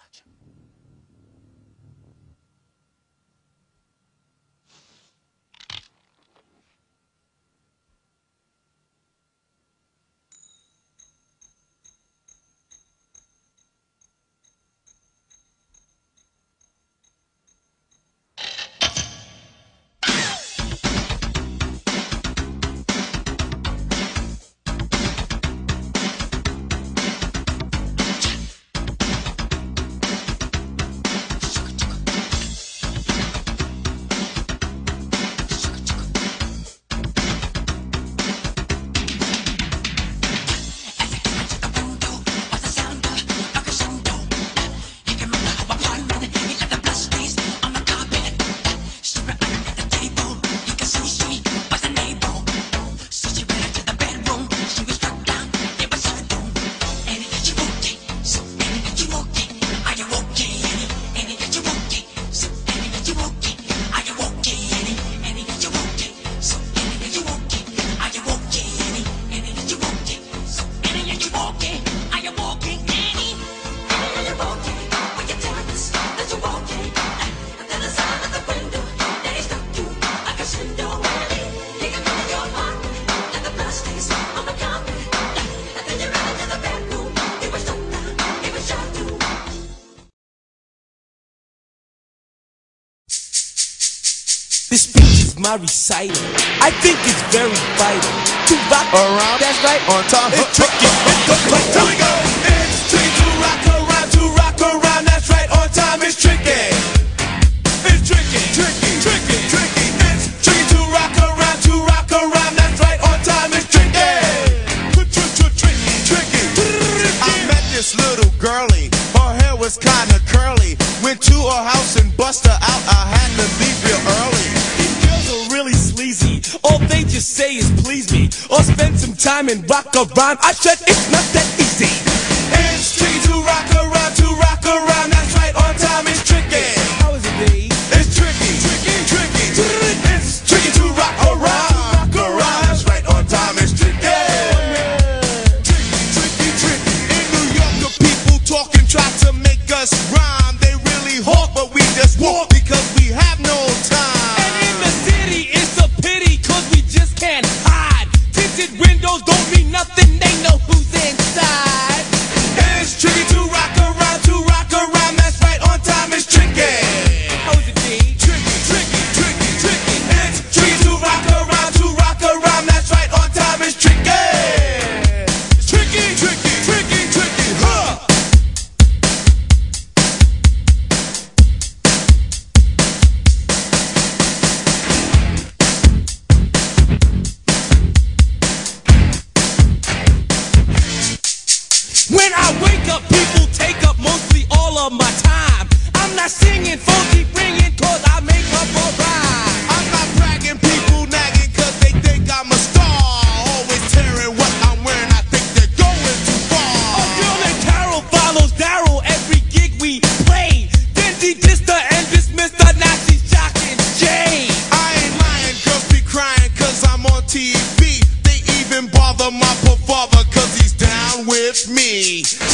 This speech is my recital. I think it's very vital to rock around, that's right, on time. It's tricky, it's the place. Here we go. It's tricky to rock around, that's right, on time. It's tricky. It's tricky, tricky, tricky, tricky. It's tricky to rock around, that's right, on time. It's tricky. Tricky, tricky. I met this little girlie. Her hair was kinda curly. Went to her house and bust her out. I had to leave real early. Really sleazy. All they just say is please me, or spend some time and rock around. I said it's not that easy. It's tricky to rock around, that's right, on time. It's tricky. How is it, B? It's tricky, tricky, tricky. It's tricky to rock around, that's right, on time. It's tricky. Tricky, tricky, tricky. In New York, the people talk and try to make us rhyme. They really hawk, but we just walk because we have no time. Windows don't mean nothing, they know who's inside. It's tricky to rock around, that's right, on time. It's tricky. How is it, D? Tricky, tricky, tricky, tricky. It's tricky to rock around, that's right, on time. It's tricky. It's tricky, tricky, tricky, tricky, huh? When I wake up, people take up mostly all of my time. I'm not singing, phones keep ringing, cause I make up a rhyme. I'm not bragging, people nagging, cause they think I'm a star. Always tearing what I'm wearing, I think they're going too far. A girl named Carol follows Daryl every gig we play. Then she dissed her and dismissed her, now she's shocking Jay. I ain't lying, girls be crying, cause I'm on TV. They even bother my poor father, cause he's down with me.